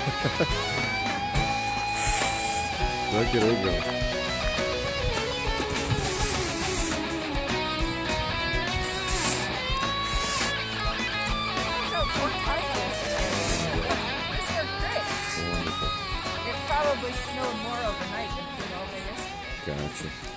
Look at her go. Wonderful. It probably snowed more overnight than it did all day yesterday. Gotcha.